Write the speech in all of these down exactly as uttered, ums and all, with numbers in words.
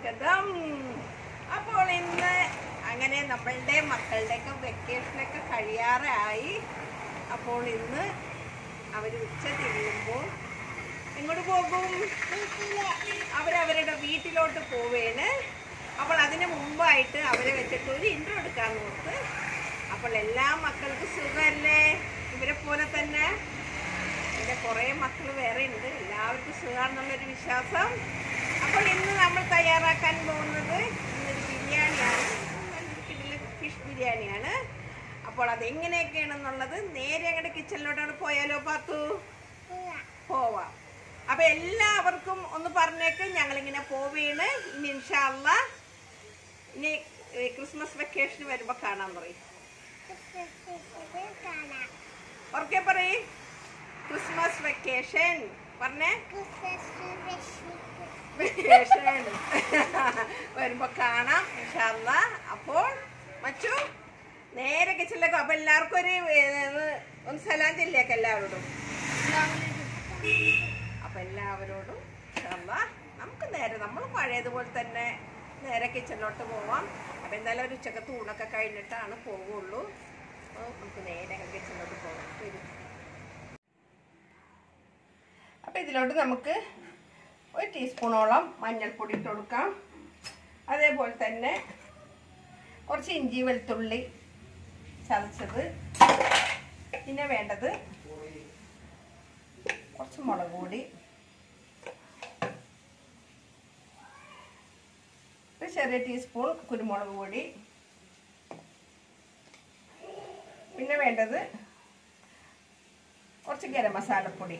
സ്വാഗതം. അപ്പോൾ ഇന്ന് അങ്ങനെ നമ്മളുടെ മക്കളുടെയൊക്കെ വെക്കേഷനൊക്കെ കഴിയാറായി. അപ്പോൾ ഇന്ന് അവർ ഉച്ച തിരിയുമ്പോൾ എങ്ങോട്ട് പോകും? അവരവരുടെ വീട്ടിലോട്ട് പോവേണ്. അപ്പോൾ അതിന് മുമ്പായിട്ട് അവരെ വെച്ചിട്ട് ഒരു ഇൻട്രോ എടുക്കാൻ നോക്ക്. അപ്പോൾ എല്ലാ മക്കൾക്കും സുഖമല്ലേ? ഇവരെ പോലെ തന്നെ ഇവിടെ കുറേ മക്കൾ വേറെ ഉണ്ട്. എല്ലാവർക്കും സുഖമാണെന്നുള്ളൊരു വിശ്വാസം. അപ്പോൾ ഇന്ന് നമ്മൾ തയ്യാറാക്കാൻ പോകുന്നത് ഇന്നൊരു ബിരിയാണിയാണ്, ഫിഷ് ബിരിയാണിയാണ്. അപ്പോൾ അതെങ്ങനെയൊക്കെയാണെന്നുള്ളത് നേരെ അങ്ങോട്ട് കിച്ചണിലോട്ടാണ്. പോയാലോ പാത്തു? പോവാം. അപ്പം എല്ലാവർക്കും ഒന്ന് പറഞ്ഞേക്ക്, ഞങ്ങളിങ്ങനെ പോവേണ്. ഇനി ഇൻഷാ അല്ലാഹ് ഇനി ക്രിസ്മസ് വെക്കേഷൻ വരുമ്പോൾ കാണാൻ പറയും. ഓർക്കെ പറയ്, ക്രിസ്മസ് വെക്കേഷൻ പറഞ്ഞേ. വെക്കേഷൻ വരുമ്പോ കാണാം ഇൻഷാ അല്ലാഹ്. അപ്പോൾ മച്ചു നേരെ കിച്ചണിലേക്ക്. അപ്പൊ എല്ലാവർക്കും ഒരു ഒന്ന് സലാം ചെല്ലിയേക്ക് എല്ലാവരോടും. അപ്പൊ എല്ലാവരോടും ഇൻഷാ അല്ലാഹ് നമുക്ക് നേരെ നമ്മൾ പഴയതുപോലെ തന്നെ നേരെ കിച്ചണിലോട്ട് പോവാം. അപ്പൊ എന്തായാലും ഒരു ഉച്ചക്കത്തെ ഊണൊക്കെ കഴിഞ്ഞിട്ടാണ് പോവുള്ളൂ. നമുക്ക് നേരെ കിച്ചണിലോട്ട് പോകാം. അപ്പം ഇതിലോട്ട് നമുക്ക് ഒരു ടീസ്പൂണോളം മഞ്ഞൾപ്പൊടി ഇട്ട് കൊടുക്കാം. അതേപോലെ തന്നെ കുറച്ച് ഇഞ്ചി വെളുത്തുള്ളി ചതച്ചത്. പിന്നെ വേണ്ടത് കുറച്ച് മുളക് പൊടി, ഒരു ചെറിയ ടീസ്പൂൺ കുരുമുളക് പൊടി. പിന്നെ വേണ്ടത് കുറച്ച് ഗരം മസാലപ്പൊടി.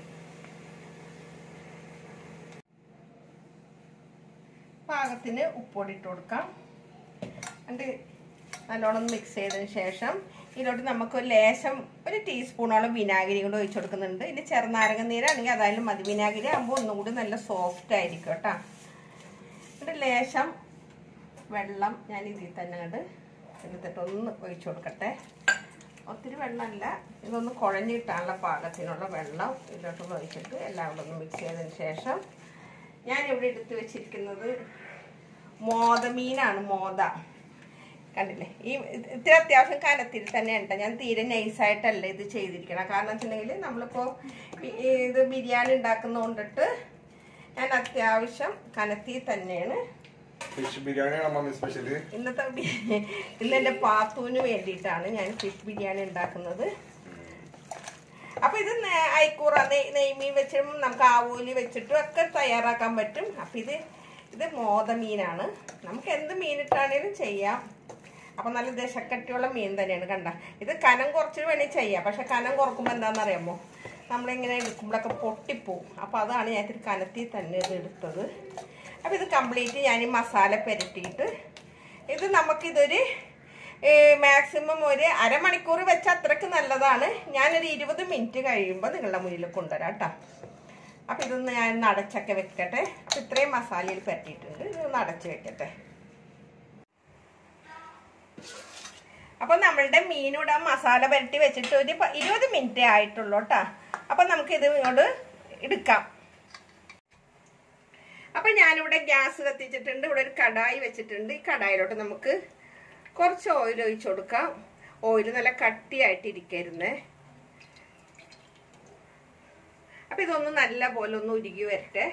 പാകത്തിന് ഉപ്പൊടി ഇട്ട് കൊടുക്കാം. എന്നിട്ട് നല്ലോണം മിക്സ് ചെയ്തതിന് ശേഷം ഇതിലോട്ട് നമുക്ക് ഒരു ലേശം ഒരു ടീസ്പൂണോളം വിനാഗിരി കൊണ്ട് ഒഴിച്ചു കൊടുക്കുന്നുണ്ട്. ഇനി ചെറുനാരങ്ങ നീരാണെങ്കിൽ അതായാലും മതി. വിനാഗിരി ആകുമ്പോൾ ഒന്നും കൂടി നല്ല സോഫ്റ്റ് ആയിരിക്കും കേട്ടോ. എന്നിട്ട് ലേശം വെള്ളം ഞാൻ ഇതിൽ തന്നെ കണ്ട് എന്നിട്ടൊന്ന് ഒഴിച്ചു കൊടുക്കട്ടെ. ഒത്തിരി വെള്ളമല്ല, ഇതൊന്ന് കുഴഞ്ഞിട്ടാനുള്ള പാകത്തിനുള്ള വെള്ളം ഇതിലോട്ടൊന്ന് ഒഴിച്ചിട്ട് എല്ലാം കൂടെ ഒന്ന് മിക്സ് ചെയ്തതിന് ശേഷം ഞാനിവിടെ എടുത്ത് വെച്ചിരിക്കുന്നത് മോത മീനാണ്. മോത കണ്ടില്ലേ? ഈ ഇത്തിരി അത്യാവശ്യം കനത്തിൽ തന്നെയാണ് കേട്ടോ. ഞാൻ തീരെ നൈസായിട്ടല്ല ഇത് ചെയ്തിരിക്കണം. കാരണം വെച്ചിട്ടുണ്ടെങ്കിൽ നമ്മളിപ്പോൾ ഇത് ബിരിയാണി ഉണ്ടാക്കുന്ന കൊണ്ടിട്ട് ഞാൻ അത്യാവശ്യം കനത്തിൽ തന്നെയാണ്. ഇന്നത്തെ ഇന്ന് എൻ്റെ പാത്തൂന് വേണ്ടിയിട്ടാണ് ഞാൻ ഫിഷ് ബിരിയാണി ഉണ്ടാക്കുന്നത്. അപ്പൊ ഇത് അയക്കൂറ നെയ്മീൻ വെച്ചും നമുക്ക് ആവൂലി വെച്ചിട്ടും ഒക്കെ തയ്യാറാക്കാൻ പറ്റും. അപ്പൊ ഇത് ഇത് മോത മീനാണ്. നമുക്ക് എന്ത് മീനിട്ടാണേലും ചെയ്യാം. അപ്പൊ നല്ല ദശക്കട്ടിയുള്ള മീൻ തന്നെയാണ്. കണ്ട, ഇത് കനം കുറച്ച് വേണേൽ ചെയ്യാം. പക്ഷെ കനം കുറക്കുമ്പോൾ എന്താണെന്നറിയാമോ, നമ്മളിങ്ങനെ എടുക്കുമ്പോഴൊക്കെ പൊട്ടിപ്പോവും. അപ്പൊ അതാണ് ഞാൻ ഇത്തിരി കനത്തിൽ തന്നെ ഇത് എടുത്തത്. അപ്പൊ ഇത് കംപ്ലീറ്റ് ഞാൻ ഈ മസാല പുരട്ടിയിട്ട് ഇത് നമുക്കിതൊരു മാക്സിമം ഒരു അരമണിക്കൂർ വെച്ച അത്രയ്ക്ക് നല്ലതാണ്. ഞാനൊരു ഇരുപത് മിനിറ്റ് കഴിയുമ്പോൾ നിങ്ങളുടെ മുന്നിൽ കൊണ്ടുവരാം കേട്ടോ. അപ്പം ഇതൊന്ന് ഞാൻ അടച്ചൊക്കെ വെക്കട്ടെ. അപ്പം ഇത്രയും മസാലയിൽ പറ്റിയിട്ടുണ്ട്. ഇതൊന്ന് അടച്ച് വെക്കട്ടെ. അപ്പം നമ്മളുടെ മീനിവിടെ മസാല പുരട്ടി വെച്ചിട്ട് ഒരു ഇരുപത് മിനിറ്റേ ആയിട്ടുള്ളൂ കേട്ടോ. അപ്പം നമുക്കിത് ഇങ്ങോട്ട് എടുക്കാം. അപ്പം ഞാനിവിടെ ഗ്യാസ് കത്തിച്ചിട്ടുണ്ട്. ഇവിടെ ഒരു കടായി വെച്ചിട്ടുണ്ട്. ഈ കടായിലോട്ട് നമുക്ക് കുറച്ച് ഓയിൽ ഒഴിച്ചു കൊടുക്കാം. ഓയിൽ നല്ല കട്ടിയായിട്ടിരിക്കരുന്നേ. അപ്പൊ ഇതൊന്ന് നല്ല പോലെ ഒന്ന് ഉരുകി വരട്ടെ.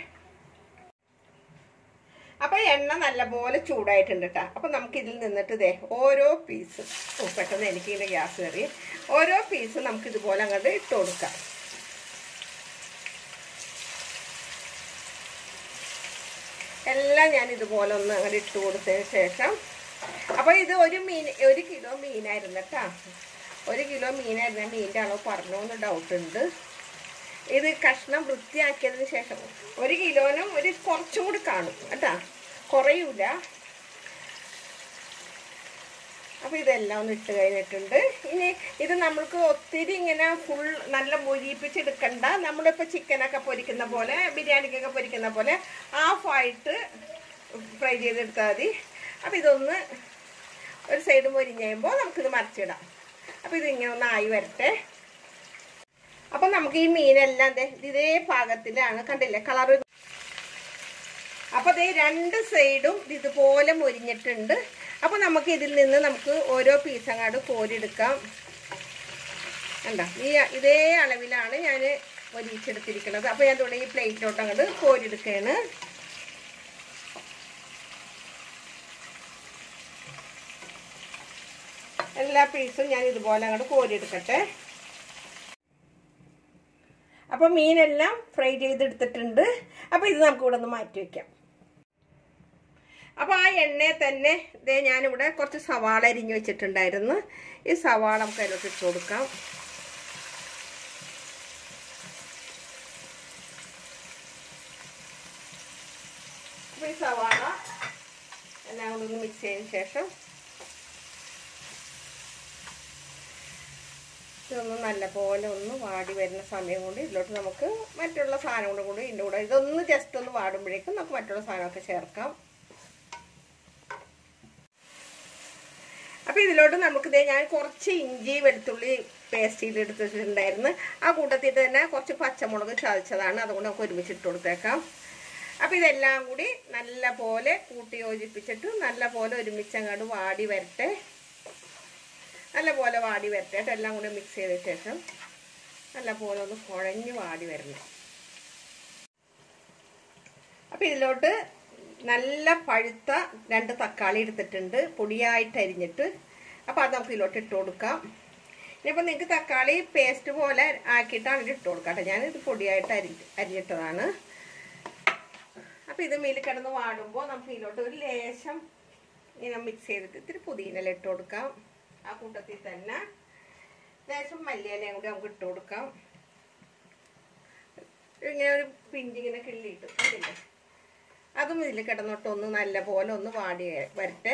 അപ്പൊ എണ്ണ നല്ല പോലെ ചൂടായിട്ടുണ്ട് കേട്ടോ. അപ്പൊ നമുക്ക് ഇതിൽ നിന്നിട്ട് ഇതേ ഓരോ പീസ്, പെട്ടെന്ന് എനിക്ക് ഇതിന്റെ ഗ്യാസ് കയറി, ഓരോ പീസ് നമുക്ക് ഇതുപോലെ അങ്ങോട്ട് ഇട്ട് കൊടുക്കാം. എല്ലാം ഞാൻ ഇതുപോലെ ഒന്ന് അങ്ങോട്ട് ഇട്ട് കൊടുത്തതിന് ശേഷം, അപ്പോൾ ഇത് ഒരു മീൻ ഒരു കിലോ മീനായിരുന്നു കേട്ടോ. ഒരു കിലോ മീനായിരുന്നു. മീനിൻ്റെ അളവ് പറഞ്ഞോന്ന് ഡൗട്ട് ഉണ്ട്. ഇത് കഷ്ണം വൃത്തിയാക്കിയതിന് ശേഷം ഒരു കിലോനും ഒരു കുറച്ചും കൂടി കാണും കേട്ടോ, കുറയൂല. അപ്പോൾ ഇതെല്ലാം ഒന്ന് ഇട്ട് കഴിഞ്ഞിട്ടുണ്ട്. ഇനി ഇത് നമ്മൾക്ക് ഒത്തിരി ഇങ്ങനെ ഫുൾ നല്ല മൊരിയിപ്പിച്ചെടുക്കണ്ട. നമ്മളിപ്പോൾ ചിക്കനൊക്കെ പൊരിക്കുന്ന പോലെ, ബിരിയാണിക്കൊക്കെ പൊരിക്കുന്ന പോലെ ഹാഫായിട്ട് ഫ്രൈ ചെയ്തെടുത്താൽ മതി. അപ്പം ഇതൊന്ന് ഒരു സൈഡ് മൊരിഞ്ഞ് കഴിയുമ്പോൾ നമുക്കിത് മറിച്ചിടാം. അപ്പം ഇതിങ്ങനെ ഒന്ന് ആയി വരട്ടെ. അപ്പം നമുക്ക് ഈ മീനെല്ലാം ഇതേ പാകത്തിലാണ്. കണ്ടില്ലേ കളർ? അപ്പോൾ ദേ രണ്ട് സൈഡും ഇതുപോലെ മൊരിഞ്ഞിട്ടുണ്ട്. അപ്പോൾ നമുക്ക് ഇതിൽ നിന്ന് നമുക്ക് ഓരോ പീസ് അങ്ങോട്ട് കോരിയെടുക്കാം. കണ്ടോ, ഈ ഇതേ അളവിലാണ് ഞാൻ മൊരിച്ചെടുത്തിരിക്കുന്നത്. അപ്പോൾ ഞാൻ തുടങ്ങി ഈ പ്ലേറ്റിലോട്ട് അങ്ങോട്ട് കോരിയെടുക്കുകയാണ്. എല്ലാ പീസും ഞാൻ ഇതുപോലെ അങ്ങോട്ട് കോരിയെടുക്കട്ടെ. അപ്പോൾ മീനെല്ലാം ഫ്രൈ ചെയ്തെടുത്തിട്ടുണ്ട്. അപ്പോൾ ഇത് നമുക്ക് ഇവിടെ ഒന്ന് മാറ്റി വയ്ക്കാം. അപ്പോൾ ആ എണ്ണയിൽ തന്നെ ഇതേ ഞാനിവിടെ കുറച്ച് സവാള അരിഞ്ഞ് വെച്ചിട്ടുണ്ടായിരുന്നു. ഈ സവാള നമുക്ക് അതിലോട്ട് ഇട്ട് കൊടുക്കാം. അപ്പോൾ ഈ സവാള എല്ലാം കൂടി ഒന്ന് മിക്സ് ചെയ്തതിന് ശേഷം ഇതൊന്ന് നല്ലപോലെ ഒന്ന് വാടി വരുന്ന സമയം കൊണ്ട് ഇതിലോട്ട് നമുക്ക് മറ്റുള്ള സാധനങ്ങളും കൂടി ഇതിൻ്റെ കൂടെ ഇതൊന്ന് ജസ്റ്റ് ഒന്ന് വാടുമ്പോഴേക്കും നമുക്ക് മറ്റുള്ള സാധനമൊക്കെ ചേർക്കാം. അപ്പോൾ ഇതിലോട്ട് നമുക്കിതേ ഞാൻ കുറച്ച് ഇഞ്ചി വെളുത്തുള്ളി പേസ്റ്റ് ചെയ്തെടുത്ത് വെച്ചിട്ടുണ്ടായിരുന്നു. ആ കൂട്ടത്തിൽ തന്നെ കുറച്ച് പച്ചമുളക് ചതച്ചതാണ്, അതുകൊണ്ട് നമുക്ക് ഒരുമിച്ച് ഇട്ട് കൊടുത്തേക്കാം. അപ്പോൾ ഇതെല്ലാം കൂടി നല്ല പോലെ കൂട്ടി യോജിപ്പിച്ചിട്ട് നല്ല പോലെ ഒരുമിച്ച് അങ്ങോട്ട് വാടി വരട്ടെ. നല്ല പോലെ വാടി വരട്ടെ. എല്ലാം കൂടി മിക്സ് ചെയ്ത ശേഷം നല്ല പോലെ ഒന്ന് കുഴഞ്ഞ് വാടി വരണം. അപ്പം ഇതിലോട്ട് നല്ല പഴുത്ത രണ്ട് തക്കാളി എടുത്തിട്ടുണ്ട്, പൊടിയായിട്ട് അരിഞ്ഞിട്ട്. അപ്പോൾ അത് നമുക്ക് ഇതിലോട്ട് ഇട്ട് കൊടുക്കാം. ഇനിയിപ്പോൾ നിങ്ങൾക്ക് തക്കാളി പേസ്റ്റ് പോലെ ആക്കിയിട്ടാണ് ഇത് ഇട്ട് കൊടുക്കാം കേട്ടോ. ഞാനിത് പൊടിയായിട്ട് അരി അരിഞ്ഞിട്ടതാണ്. അപ്പോൾ ഇത് മീൽ കിടന്ന് വാടുമ്പോൾ നമുക്ക് ഇതിലോട്ട് ഒരു ലേശം ഇങ്ങനെ മിക്സ് ചെയ്തിട്ട് ഇത്തിരി പുതിന ഇട്ട് കൊടുക്കാം. ആ കൂട്ടത്തിൽ തന്നെ ലേശം മല്ലിയിലയും കൂടി നമുക്ക് ഇട്ട് കൊടുക്കാം. ഇങ്ങനെ ഒരു പിഞ്ചിങ്ങനെ കിള്ളിയിട്ട് അതില്ലേ അതും ഇതിൽ കിടന്നിട്ടൊന്ന് നല്ല പോലെ ഒന്ന് വാടി വരട്ടെ.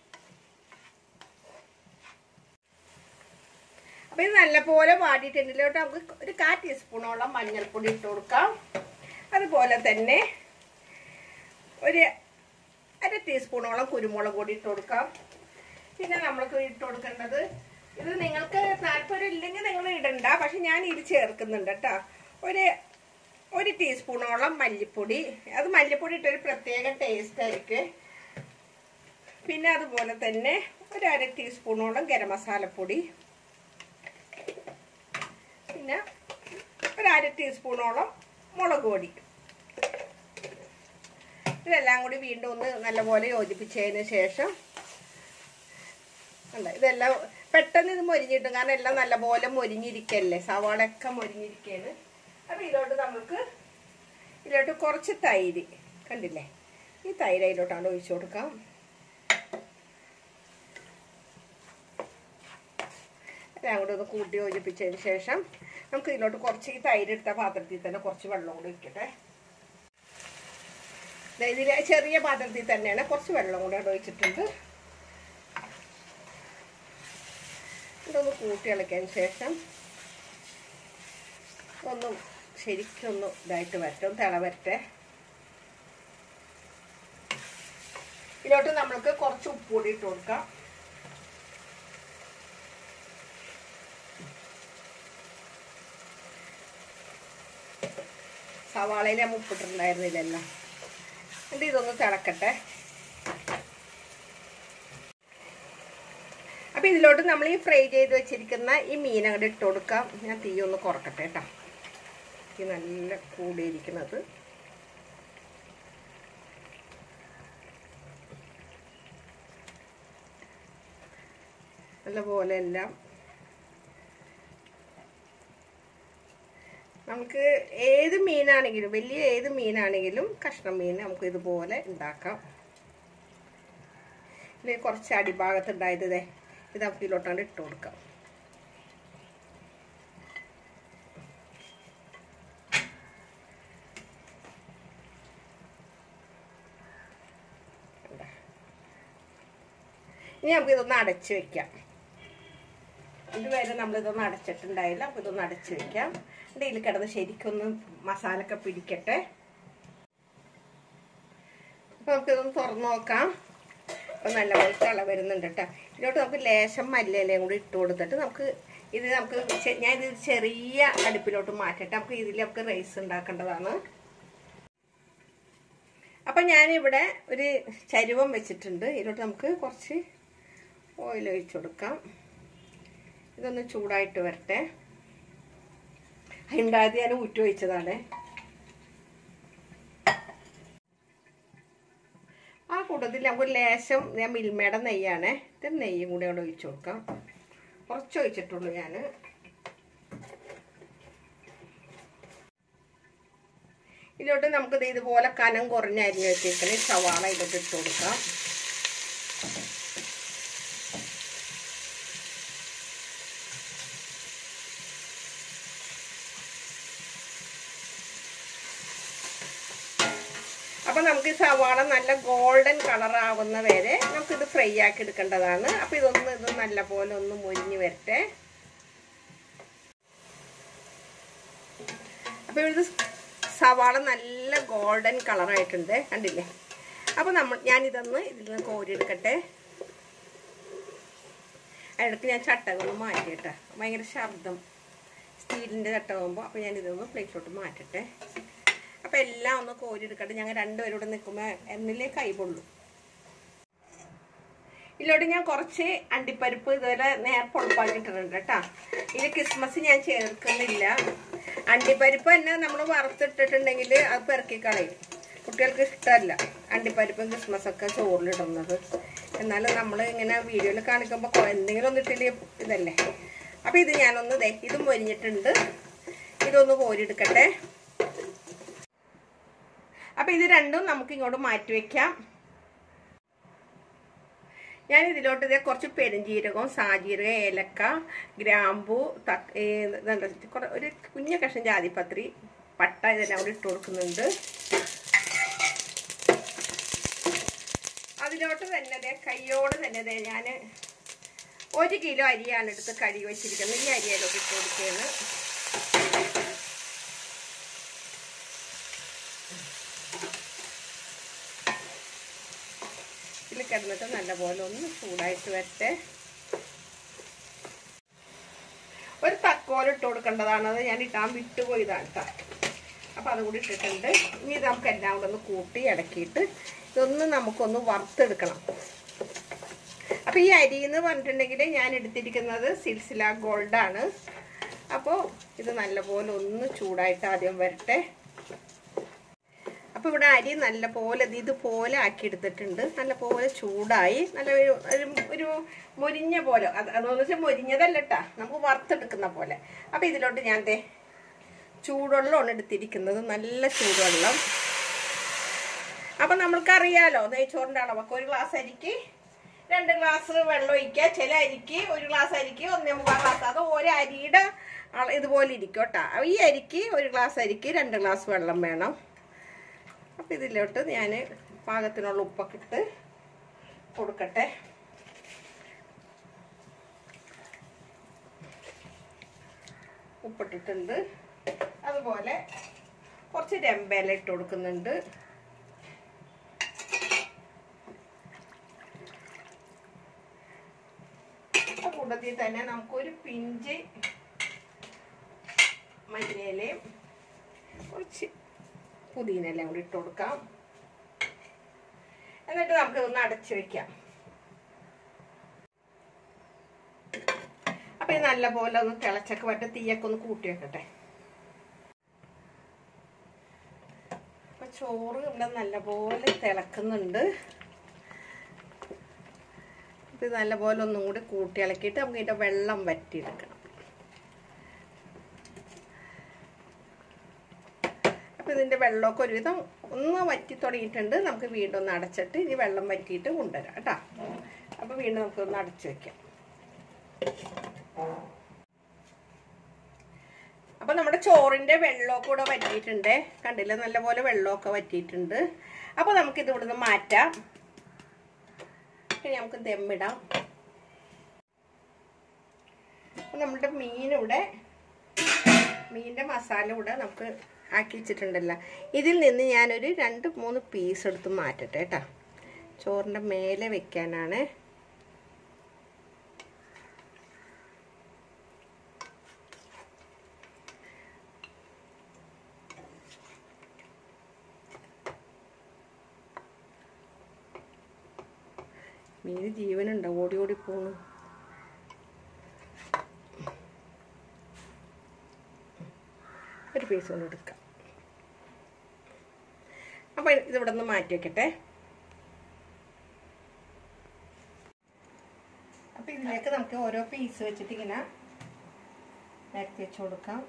അപ്പം ഇത് നല്ല പോലെ വാടിയിട്ടുണ്ടിലോട്ട് നമുക്ക് ഒരു കാ ടീസ്പൂണോളം മഞ്ഞൾപ്പൊടി ഇട്ട് കൊടുക്കാം. അതുപോലെ തന്നെ ഒരു അര ടീസ്പൂണോളം കുരുമുളക് പൊടി ഇട്ട് കൊടുക്കാം. പിന്നെ നമ്മൾക്ക് ഇട്ട് കൊടുക്കേണ്ടത്, ഇത് നിങ്ങൾക്ക് താല്പര്യം ഇല്ലെങ്കിൽ നിങ്ങൾ ഇടണ്ട, പക്ഷെ ഞാൻ ഇത് ചേർക്കുന്നുണ്ട് കേട്ടോ. ഒരു ഒരു ടീസ്പൂണോളം മല്ലിപ്പൊടി. അത് മല്ലിപ്പൊടി ഇട്ടൊരു പ്രത്യേക ടേസ്റ്റ് ആയിരിക്കും. പിന്നെ അതുപോലെ തന്നെ ഒരു അര ടീസ്പൂണോളം ഗരം മസാലപ്പൊടി, പിന്നെ ഒരു അര ടീസ്പൂണോളം മുളക് പൊടി. ഇതെല്ലാം കൂടി വീണ്ടും ഒന്ന് നല്ലപോലെ യോജിപ്പിച്ചതിന് ശേഷം അല്ല ഇതെല്ലാം പെട്ടെന്ന് ഇത് മൊരിഞ്ഞിട്ടും, കാരണം എല്ലാം നല്ലപോലെ മൊരിഞ്ഞിരിക്കല്ലേ, സവാളയൊക്കെ മൊരിഞ്ഞിരിക്കുകയാണ്. അപ്പം ഇതിലോട്ട് നമുക്ക് ഇതിലോട്ട് കുറച്ച് തൈര് കണ്ടില്ലേ, ഈ തൈര് അതിലോട്ടാണ് ഒഴിച്ചു കൊടുക്കാം. എല്ലാം കൂടി ഒന്ന് കൂട്ടി യോജിപ്പിച്ചതിന് ശേഷം നമുക്ക് ഇതിലോട്ട് കുറച്ച് ഈ തൈര് എടുത്ത പാത്രത്തിൽ തന്നെ കുറച്ച് വെള്ളം കൂടി വയ്ക്കട്ടെ. ഇതിൽ ചെറിയ പാത്രത്തിൽ തന്നെയാണ് കുറച്ച് വെള്ളം കൂടെ ഒഴിച്ചിട്ടുണ്ട്. ഇതൊന്ന് കൂട്ടി ഇളക്കിയതിന് ശേഷം ഒന്ന് ശരിക്കൊന്ന് ഇതായിട്ട് വരട്ടെ, ഒന്ന് തിള വരട്ടെ. ഇതിലോട്ട് നമ്മൾക്ക് കുറച്ച് ഉപ്പ് കൂടി ഇട്ട് കൊടുക്കാം. സവാളയിൽ നമ്മൾ ഉപ്പിട്ടിട്ടുണ്ടായിരുന്നില്ലല്ലോ. എന്നിട്ട് ഇതൊന്ന് തിളക്കട്ടെ. അപ്പം ഇതിലോട്ട് നമ്മൾ ഈ ഫ്രൈ ചെയ്ത് വെച്ചിരിക്കുന്ന ഈ മീൻ അങ്ങോട്ട് ഇട്ട് കൊടുക്കാം. ഞാൻ തീ ഒന്ന് കുറക്കട്ടെ കേട്ടോ, തീ നല്ല കൂടിയിരിക്കുന്നത്. നല്ലപോലെ എല്ലാം നമുക്ക് ഏത് മീനാണെങ്കിലും വലിയ ഏത് മീനാണെങ്കിലും കഷ്ണം മീൻ നമുക്ക് ഇതുപോലെ ഉണ്ടാക്കാം. ഇതിൽ കുറച്ച് അടിഭാഗത്ത് ഉണ്ടായത് ഇതേ ഇത് നമുക്ക് ഇതിലോട്ടാണ്ട് ഇട്ട് കൊടുക്കാം. ഇനി നമുക്ക് ഇതൊന്ന് അടച്ചു വെക്കാം. ഇതുവരെ നമ്മളിതൊന്നും അടച്ചിട്ടുണ്ടായില്ല. നമുക്ക് ഇതൊന്ന് അടച്ചു വെക്കാം. എന്നിട്ട് ഇതിൽ കിടന്ന് ശരിക്കൊന്ന് മസാലയൊക്കെ പിടിക്കട്ടെ. അപ്പോൾ നമുക്കിതൊന്ന് തുറന്നു നോക്കാം. അപ്പോൾ നല്ലപോലെ തിള വരുന്നുണ്ട് കേട്ടോ. ഇതിലോട്ട് നമുക്ക് ലേശം മല്ലിയിലയും കൂടി ഇട്ട് കൊടുത്തിട്ട് നമുക്ക് ഇത് നമുക്ക് ഞാൻ ഇത് ചെറിയ അടുപ്പിലോട്ട് മാറ്റട്ടെ. നമുക്ക് ഇതിൽ നമുക്ക് റൈസ് ഉണ്ടാക്കേണ്ടതാണ്. അപ്പം ഞാനിവിടെ ഒരു ചരുവം വെച്ചിട്ടുണ്ട്. ഇതിലോട്ട് നമുക്ക് കുറച്ച് ഓയിൽ ഒഴിച്ചു കൊടുക്കാം. ഇതൊന്ന് ചൂടായിട്ട് വരട്ടെ. ഉണ്ടായത് ഞാൻ ഊറ്റി ഒഴിച്ചതാണ്. ആ കൂട്ടത്തിൽ നമുക്ക് ലേശം ഞാൻ മിൽമയുടെ നെയ്യാണ്. ഇത് നെയ്യും കൂടി അവിടെ ഒഴിച്ചു കൊടുക്കാം. കുറച്ച് ഒഴിച്ചിട്ടുള്ളൂ ഞാൻ. ഇതിലോട്ട് നമുക്കിത് ഇതുപോലെ കനം കുറഞ്ഞ അരിഞ്ഞ് വെച്ചിരിക്കണേ സവാള ഇതിലോട്ട് ഇട്ട് കൊടുക്കാം. അപ്പം നമുക്ക് സവാള നല്ല ഗോൾഡൻ കളറാവുന്ന വരെ നമുക്കിത് ഫ്രൈ ആക്കി എടുക്കേണ്ടതാണ്. അപ്പം ഇതൊന്ന് ഇത് നല്ലപോലെ ഒന്ന് മൊരിഞ്ഞ് വരട്ടെ. അപ്പം ഇത് സവാള നല്ല ഗോൾഡൻ കളറായിട്ടുണ്ട്, കണ്ടില്ലേ? അപ്പം നമ്മൾ ഞാനിതൊന്ന് ഇതിൽ നിന്ന് കോരിയെടുക്കട്ടെ. ഇടയ്ക്ക് ഞാൻ ചട്ടകൊന്ന് മാറ്റിയിട്ടെ, ഭയങ്കര ശബ്ദം സ്റ്റീലിൻ്റെ ചട്ടമാകുമ്പോൾ. അപ്പം ഞാനിതൊന്ന് പ്ലേറ്റിലോട്ട് മാറ്റട്ടെ. അപ്പം എല്ലാം ഒന്ന് കോരിയെടുക്കട്ടെ. ഞങ്ങൾ രണ്ടുപേരും കൂടെ നിൽക്കുമ്പോൾ എന്നിലേ കൈ പൊള്ളും. ഇതിലോട്ട് ഞാൻ കുറച്ച് അണ്ടിപ്പരിപ്പ് ഇതുപോലെ നേരെ പൊളപ്പാക്കിയിട്ടുണ്ട് കേട്ടോ. ഇത് ക്രിസ്മസ് ഞാൻ ചേർക്കുന്നില്ല. അണ്ടിപ്പരിപ്പ് തന്നെ നമ്മൾ വറുത്തിട്ടിട്ടുണ്ടെങ്കിൽ അത് പെറുക്കി കളയും. കുട്ടികൾക്ക് ഇഷ്ടമല്ല അണ്ടിപ്പരിപ്പും ക്രിസ്മസൊക്കെ ചോറിലിടുന്നത്. എന്നാലും നമ്മൾ ഇങ്ങനെ വീഡിയോയിൽ കാണിക്കുമ്പോൾ എന്തെങ്കിലും ഒന്നിട്ടില്ല ഇതല്ലേ. അപ്പം ഇത് ഞാനൊന്ന് ദേ ഇതും പൊരിഞ്ഞിട്ടുണ്ട്. ഇതൊന്ന് കോരിയെടുക്കട്ടെ. അപ്പം ഇത് രണ്ടും നമുക്ക് ഇങ്ങോട്ട് മാറ്റി വയ്ക്കാം. ഞാൻ ഇതിലോട്ട് ഇതേ കുറച്ച് പെരുംജീരകവും സാജീരകം ഏലക്ക ഗ്രാമ്പു തക്ക ഒരു കുഞ്ഞ കഷ്ണം ജാതിപത്രി പട്ട ഇതെല്ലാം കൂടി ഇട്ട് കൊടുക്കുന്നുണ്ട്. അതിലോട്ട് തന്നെ ദേ കയ്യോട് തന്നെ ദേ ഞാൻ ഒരു കിലോ അരിയാണ് എടുത്ത് കഴുകി വെച്ചിരിക്കുന്നത്. ഈ അരി അതിലോട്ട് ഇട്ട് കൊടുക്കുകയാണ്. ഇതിൽ കിടന്നിട്ട് നല്ലപോലെ ഒന്ന് ചൂടായിട്ട് വരട്ടെ. ഒരു തക്കോല ഇട്ട് കൊടുക്കേണ്ടതാണ്. അത് ഞാൻ ഇട്ടാൻ വിട്ടുപോയതാണ് കേട്ടോ. അപ്പം അതും കൂടി ഇട്ടിട്ടുണ്ട്. ഇനി ഇത് നമുക്ക് എല്ലാം കൂടെ ഒന്ന് കൂട്ടി ഇടക്കിയിട്ട് ഇതൊന്ന് നമുക്കൊന്ന് വറുത്തെടുക്കണം. അപ്പം ഈ അരി എന്ന് പറഞ്ഞിട്ടുണ്ടെങ്കിൽ ഞാൻ എടുത്തിരിക്കുന്നത് സിൽസില ഗോൾഡാണ്. അപ്പോൾ ഇത് നല്ലപോലെ ഒന്ന് ചൂടായിട്ട് ആദ്യം വരട്ടെ. അപ്പോൾ ഇവിടെ അരി നല്ലപോലെ ഇതുപോലെ ആക്കി എടുത്തിട്ടുണ്ട്. നല്ലപോലെ ചൂടായി നല്ല ഒരു ഒരു മൊരിഞ്ഞ പോലെ, അത് അതെന്ന് വെച്ചാൽ മൊരിഞ്ഞതല്ല കേട്ടാ, നമുക്ക് വറുത്തെടുക്കുന്ന പോലെ. അപ്പം ഇതിലോട്ട് ഞാൻ ദേ ചൂടുവെള്ളമാണ് എടുത്തിരിക്കുന്നത്, നല്ല ചൂടുവെള്ളം. അപ്പം നമ്മൾക്കറിയാലോ നെയ്ച്ചോറിൻ്റെ അളവൊക്കെ. ഒരു ഗ്ലാസ് അരിക്ക് രണ്ട് ഗ്ലാസ് വെള്ളം ഒഴിക്കുക. ചില അരിക്ക് ഒരു ഗ്ലാസ് അരിക്ക് ഒന്നേ മുക്കാൽ ഗ്ലാസ്. അത് ഒരു അരിയുടെ ഇതുപോലെ ഇരിക്കും കേട്ടോ. ഈ അരിക്ക് ഒരു ഗ്ലാസ് അരിക്ക് രണ്ട് ഗ്ലാസ് വെള്ളം വേണം. അപ്പം ഇതിലോട്ട് ഞാൻ പാകത്തിനുള്ള ഉപ്പൊക്കെ ഇട്ട് കൊടുക്കട്ടെ. ഉപ്പിട്ടിട്ടുണ്ട്. അതുപോലെ കുറച്ച് രമ്പേല ഇട്ട് കൊടുക്കുന്നുണ്ട്. കൂട്ടത്തിൽ തന്നെ നമുക്കൊരു പിഞ്ച് മല്ലിയിലയും കുറച്ച് പുതിനയെല്ലാം കൂടി ഇട്ട് കൊടുക്കാം. എന്നിട്ട് നമുക്ക് ഇതൊന്ന് അടച്ചു വെക്കാം. അപ്പം ഇത് നല്ലപോലെ ഒന്ന് തിളച്ചൊക്കെ വരട്ടെ. തീയൊക്കെ ഒന്ന് കൂട്ടി വെക്കട്ടെ. അപ്പം ചോറ് ഇവിടെ നല്ലപോലെ തിളക്കുന്നുണ്ട്. അപ്പം ഇത് നല്ലപോലെ ഒന്നും കൂടി കൂട്ടി ഇളക്കിയിട്ട് നമുക്ക് ഇതിൻ്റെ വെള്ളം വറ്റിയെടുക്കണം. അപ്പം ഇതിൻ്റെ വെള്ളമൊക്കെ ഒരുവിധം ഒന്ന് വറ്റി തുടങ്ങിയിട്ടുണ്ട്. നമുക്ക് വീണ്ടും ഒന്ന് അടച്ചിട്ട് ഇനി വെള്ളം വറ്റിയിട്ട് കൊണ്ടുവരാം കേട്ടോ. അപ്പം വീണ്ടും നമുക്കൊന്ന് അടച്ചു വയ്ക്കാം. അപ്പം നമ്മുടെ ചോറിൻ്റെ വെള്ളമൊക്കെ കൂടെ വറ്റിയിട്ടുണ്ട്. കണ്ടില്ല, നല്ലപോലെ വെള്ളമൊക്കെ വറ്റിയിട്ടുണ്ട്. അപ്പോൾ നമുക്കിത് ഇവിടുന്ന് മാറ്റാം. ഇനി നമുക്ക് ദമ്മിടാം. അപ്പം നമ്മുടെ മീനിവിടെ മീനിൻ്റെ മസാല ഇവിടെ നമുക്ക് ആക്കി വെച്ചിട്ടുണ്ടല്ലോ. ഇതിൽ നിന്ന് ഞാനൊരു രണ്ട് മൂന്ന് പീസ് എടുത്ത് മാറ്റട്ടെ കേട്ടോ. ചോറിൻ്റെ മേലെ വെക്കാനാണ്. മീൻ ജീവനുണ്ടോ? ഓടി ഓടി പോണു. ഒരു പീസ് കൊണ്ട് എടുക്കാം. അപ്പോൾ ഇതിവിടെ നിന്ന് മാറ്റി വയ്ക്കട്ടെ. അപ്പോൾ ഇതിലേക്ക് നമുക്ക് ഓരോ പീസ് വെച്ചിട്ട് ഇങ്ങനെ നിരത്തി വെച്ച് കൊടുക്കാം.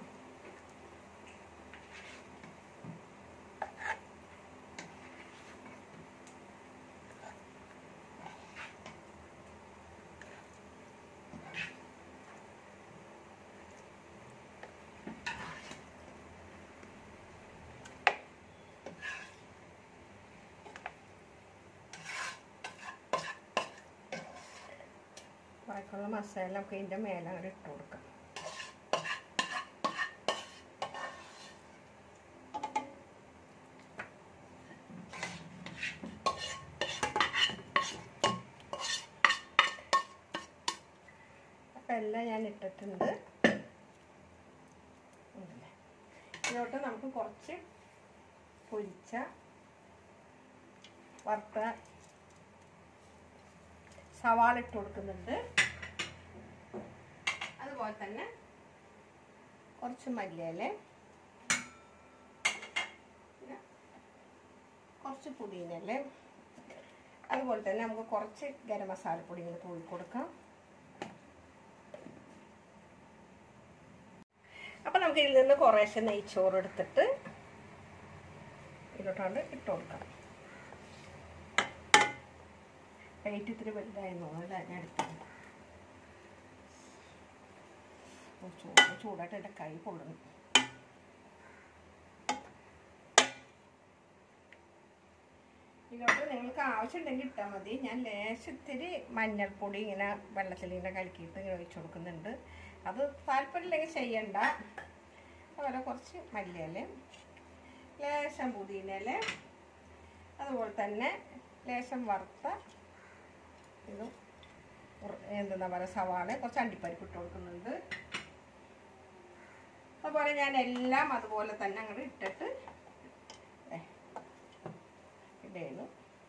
ബാക്കിയുള്ള മസാല നമുക്ക് ഇതിൻ്റെ മേലെ അങ്ങനെ ഇട്ട് കൊടുക്കാം. അപ്പം എല്ലാം ഞാൻ ഇട്ടിട്ടുണ്ട്. ഇതിലോട്ട് നമുക്ക് കുറച്ച് പൊരിച്ച വറുത്ത സവാള ഇട്ട് കൊടുക്കുന്നുണ്ട്. അതുപോലെ തന്നെ കുറച്ച് മല്ലിയില, കുറച്ച് പുതിനയില, അതുപോലെ തന്നെ നമുക്ക് കുറച്ച് ഗരം മസാലപ്പൊടി ഇങ്ങനെ തൂക്കി കൊടുക്കാം. അപ്പം നമുക്ക് ഇതിൽ നിന്ന് കുറേശ്ശെ നെയ്ച്ചോറ് എടുത്തിട്ട് ഇതിലോട്ടാണ്ട് ഇട്ട് കൊടുക്കാം. പ്ലേറ്റ് ഇത്തിരി വലുതായിരുന്നു, അല്ല ഞാൻ എടുത്തിട്ടുണ്ട്. ചൂട് ചൂടായിട്ട് എൻ്റെ കൈ പൊള്ളുന്നു. ഇതിലോട്ട് നിങ്ങൾക്ക് ആവശ്യമുണ്ടെങ്കിൽ ഇട്ടാൽ മതി. ഞാൻ ലേശത്തിരി മഞ്ഞൾപ്പൊടി ഇങ്ങനെ വെള്ളത്തിൽ ഇങ്ങനെ കലക്കിയിട്ട് ഇങ്ങനെ ഒഴിച്ചു കൊടുക്കുന്നുണ്ട്. അത് താല്പര്യമില്ലെങ്കിൽ ചെയ്യണ്ട. അതുപോലെ കുറച്ച് മല്ലിയില, ലേശം പുതിനയില, അതുപോലെ തന്നെ ലേശം വറുത്ത ഇത് എന്താ പറയുക സവാള, കുറച്ച് അണ്ടിപ്പരിപ്പ് ഇട്ട് കൊടുക്കുന്നുണ്ട്. അതുപോലെ ഞാൻ എല്ലാം അതുപോലെ തന്നെ അങ്ങോട്ട് ഇട്ടിട്ട് ഇടേന്നു.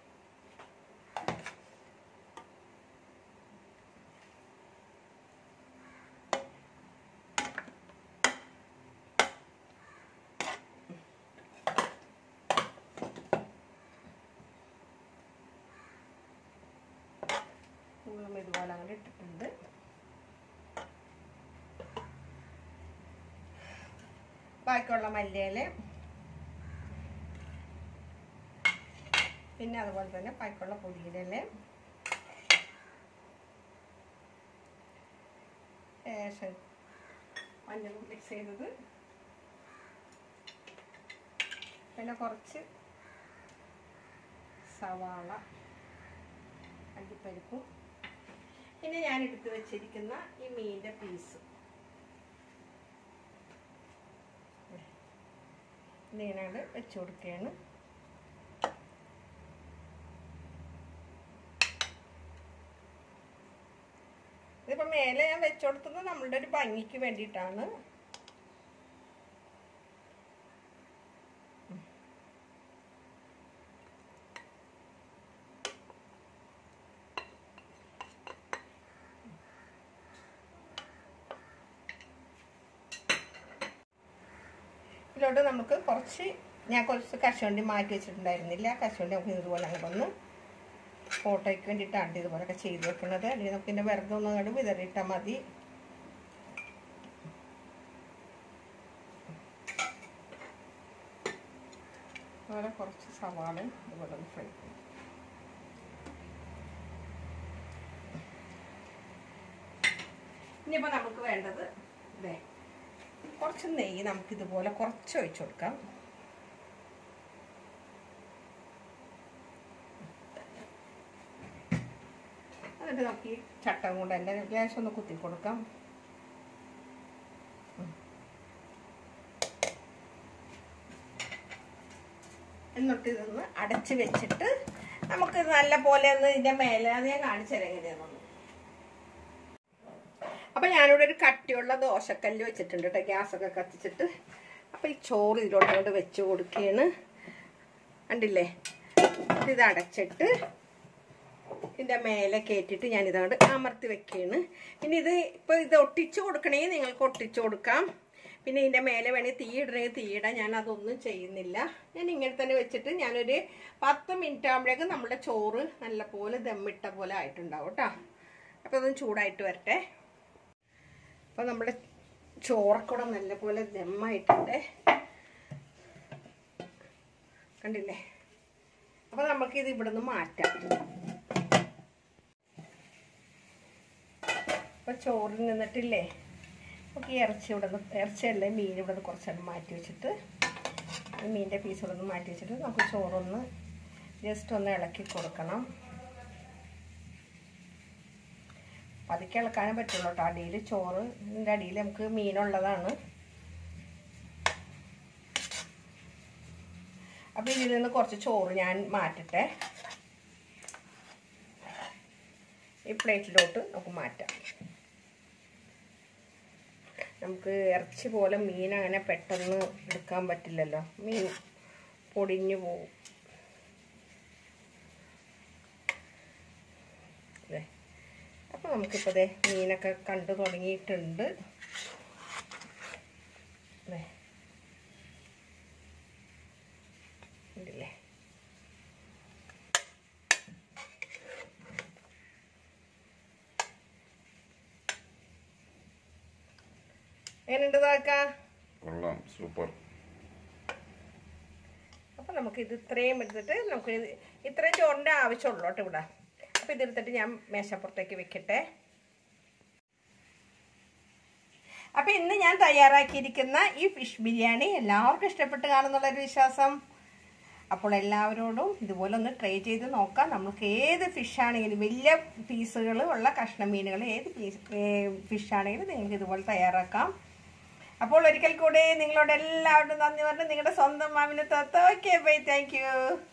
ഇതുപോലെ അങ്ങനെ ഇട്ടിട്ടുണ്ട്. ബാക്കിയുള്ള മല്ലിയില, പിന്നെ അതുപോലെ തന്നെ ബാക്കിയുള്ള പുതിനയില, ലേശം മഞ്ഞൾ മിക്സ് ചെയ്തത്, പിന്നെ കുറച്ച് സവാള, അണ്ടിപ്പരിപ്പും, പിന്നെ ഞാൻ എടുത്ത് വെച്ചിരിക്കുന്ന ഈ മീനിൻ്റെ പീസ് ഇതിനാണ് വെച്ച് കൊടുക്കുകയാണ്. ഇതിപ്പോൾ മേലെ ഞാൻ വെച്ച് കൊടുത്തത് നമ്മളുടെ ഒരു ഭംഗിക്ക് വേണ്ടിയിട്ടാണ്. ഇതിലോട്ട് നമുക്ക് കുറച്ച് ഞാൻ കുറച്ച് കശുവണ്ടി മാറ്റി വെച്ചിട്ടുണ്ടായിരുന്നില്ല. കശുവണ്ടി നമുക്ക് ഇതുപോലെ അങ്ങനെ ഒന്ന് ഫോട്ടോയ്ക്ക് വേണ്ടിയിട്ടാണ് ഇതുപോലൊക്കെ ചെയ്ത് വെക്കുന്നത്. അല്ലെങ്കിൽ നമുക്ക് പിന്നെ വെറുതെ ഒന്നും അങ്ങോട്ട് വിതറിയിട്ടാൽ മതി. അതുപോലെ കുറച്ച് സവാള ഇതുപോലെ ഒന്ന് ഫ്രൈ ചെയ്യും. ഇനിയിപ്പോൾ നമുക്ക് വേണ്ടത് ഇതേ കുറച്ച് നെയ്യ് നമുക്കിതുപോലെ കുറച്ച് ഒഴിച്ചു കൊടുക്കാം. എന്നിട്ട് നമുക്ക് ഈ ചട്ടം കൊണ്ട് തന്നെ ഗ്യാസ് ഒന്ന് കുത്തി കൊടുക്കാം. എന്നിട്ട് ഇതൊന്ന് അടച്ച് വെച്ചിട്ട് നമുക്ക് നല്ല പോലെ ഒന്ന് ഇതിൻ്റെ മേലെ അത് ഞാൻ കാണിച്ചു തരാം എങ്ങനെയാണെന്ന്. അപ്പം ഞാനിവിടെ ഒരു കട്ടിയുള്ള ദോശക്കല്ല് വെച്ചിട്ടുണ്ട് കേട്ടോ, ഗ്യാസൊക്കെ കത്തിച്ചിട്ട്. അപ്പം ഈ ചോറ് ഇതിലോട്ട് വെച്ച് കൊടുക്കുകയാണ്. കണ്ടില്ലേ? ഇത് അടച്ചിട്ട് ഇതിൻ്റെ മേലെ കയറ്റിയിട്ട് ഞാനിതോട് അമർത്തി വെക്കുകയാണ്. ഇനി ഇത് ഇപ്പോൾ ഇത് ഒട്ടിച്ചു കൊടുക്കണമെങ്കിൽ നിങ്ങൾക്ക് ഒട്ടിച്ചു കൊടുക്കാം. പിന്നെ ഇതിൻ്റെ മേലെ വേണമെങ്കിൽ തീ ഇടണമെങ്കിൽ തീ ഇടാം. ഞാൻ അതൊന്നും ചെയ്യുന്നില്ല. ഞാൻ ഇങ്ങനെ തന്നെ വെച്ചിട്ട് ഞാനൊരു പത്ത് മിനിറ്റ് ആകുമ്പോഴേക്കും നമ്മുടെ ചോറ് നല്ലപോലെ ദമ്മിട്ട പോലെ ആയിട്ടുണ്ടാവും കേട്ടോ. അപ്പോൾ അതൊന്ന് ചൂടായിട്ട് വരട്ടെ. അപ്പോൾ നമ്മുടെ ചോറക്കൂടെ നല്ലപോലെ ദമ്മായിട്ടുണ്ട്, കണ്ടില്ലേ? അപ്പോൾ നമുക്കിത് ഇവിടെ നിന്ന് മാറ്റാം. അപ്പോൾ ചോറിൽ നിന്നിട്ടില്ലേ, നമുക്ക് ഈ ഇറച്ചി ഇവിടെ നിന്ന് ഇറച്ചിയല്ലേ മീൻ ഇവിടെ നിന്ന് കുറച്ചെണ്ണം മാറ്റി വെച്ചിട്ട് ഈ മീനിൻ്റെ പീസ് ഇവിടെ നിന്ന് മാറ്റി വെച്ചിട്ട് നമുക്ക് ചോറൊന്ന് ജസ്റ്റ് ഒന്ന് ഇളക്കി കൊടുക്കണം. പതുക്കെ ഇളക്കാനേ പറ്റുള്ളൂ കേട്ടോ. അടിയിൽ ചോറ് ഇതിൻ്റെ അടിയിൽ നമുക്ക് മീനുള്ളതാണ്. അപ്പോൾ ഇതിൽ നിന്ന് കുറച്ച് ചോറ് ഞാൻ മാറ്റട്ടെ. ഈ പ്ലേറ്റിലോട്ട് നമുക്ക് മാറ്റാം. നമുക്ക് ഇറച്ചി പോലെ മീൻ അങ്ങനെ പെട്ടെന്ന് എടുക്കാൻ പറ്റില്ലല്ലോ, മീൻ പൊടിഞ്ഞു പോകും. അതെ, അപ്പോൾ നമുക്കിപ്പോൾ ദേ മീനൊക്കെ കണ്ടു തുടങ്ങിയിട്ടുണ്ട്. അതെ, ഉണ്ടല്ലേ? എങ്ങനെയുണ്ട് താക്കാ? കൊള്ളാം, സൂപ്പർ. അപ്പം നമുക്ക് ഇത് ഇത്രയും എടുത്തിട്ട് നമുക്ക് ഇത്രയും ചോറിൻ്റെ ആവശ്യമുള്ളൂ കേട്ടോ ഇവിടെ. അപ്പം ഇതെടുത്തിട്ട് ഞാൻ മേശപ്പുറത്തേക്ക് വെക്കട്ടെ. അപ്പം ഇന്ന് ഞാൻ തയ്യാറാക്കിയിരിക്കുന്ന ഈ ഫിഷ് ബിരിയാണി എല്ലാവർക്കും ഇഷ്ടപ്പെട്ട് കാണുന്നുള്ളൊരു വിശ്വാസം. അപ്പോൾ എല്ലാവരോടും ഇതുപോലെ ഒന്ന് ട്രൈ ചെയ്ത് നോക്കാം. നമുക്ക് ഏത് ഫിഷാണെങ്കിലും വലിയ പീസുകൾ ഉള്ള കഷ്ണ മീനുകൾ ഏത് പീസ് ഫിഷാണെങ്കിലും നിങ്ങൾക്ക് ഇതുപോലെ തയ്യാറാക്കാം. അപ്പോൾ ഒരിക്കൽ കൂടെ നിങ്ങളോട് എല്ലാവരോടും നന്ദി പറഞ്ഞു നിങ്ങളുടെ സ്വന്തം മാമിനെ തൊത്ത്. Okay bye, thank U.